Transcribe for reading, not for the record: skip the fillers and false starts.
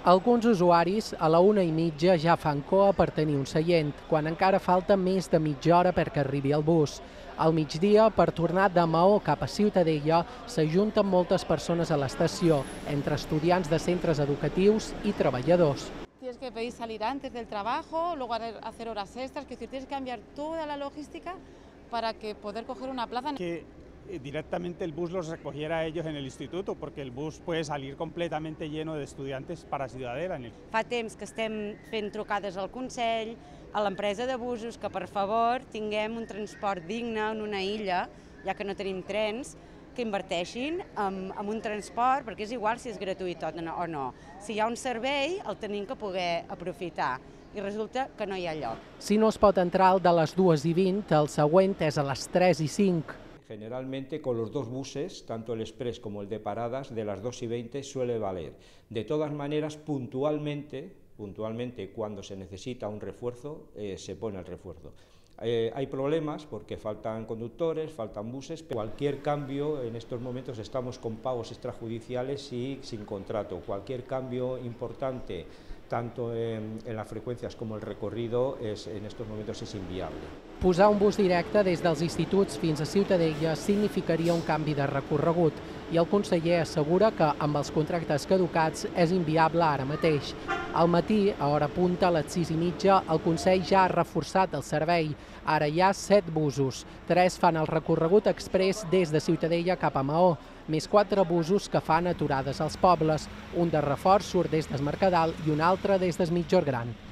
Alguns usuaris a la 1:30 ja fan cua per tenir un seient, quan encara falta més de mitja hora perquè arribi el bus. Al migdia, per tornar de Maó cap a Ciutadella, s'ajunten moltes persones a l'estació, entre estudiants de centres educatius i treballadors. Tienes que pedir salir antes del trabajo, luego hacer horas extras, es decir, tienes que cambiar toda la logística para que poder coger una plaza. Que directamente el bus los recogiera a ellos en el instituto, porque el bus puede salir completamente lleno de estudiantes para Ciudadela. Fa temps que estem fent trucades al Consell, a l'empresa de busos, que per favor tinguem un transport digne en una illa, ja que no tenim trens, que inverteixin en un transport, perquè és igual si és gratuït o no. Si hi ha un servei, el tenim que poder aprofitar, i resulta que no hi ha lloc. Si no es pot entrar al de les 2:20, el següent és a les 3:05. Generalmente con los dos buses, tanto el express como el de paradas, de las 2:20 suele valer. De todas maneras, puntualmente cuando se necesita un refuerzo, se pone el refuerzo. Hay problemas porque faltan conductores, faltan buses, pero cualquier cambio, en estos momentos estamos con pagos extrajudiciales y sin contrato. Cualquier cambio importante, tanto en las frecuencias como el recorrido, en estos momentos es inviable. Posar un bus directe des dels instituts fins a Ciutadella significaria un canvi de recorregut i el conseller assegura que amb els contractes caducats és inviable ara mateix. Al matí, a hora punta, a les 6:30, el Consell ja ha reforçat el servei. Ara hi ha 7 busos. 3 fan el recorregut express des de Ciutadella cap a Maó, més 4 busos que fan aturades als pobles. Un de reforç surt des d'Es Mercadal i un altre des d'Es Migjorn Gran.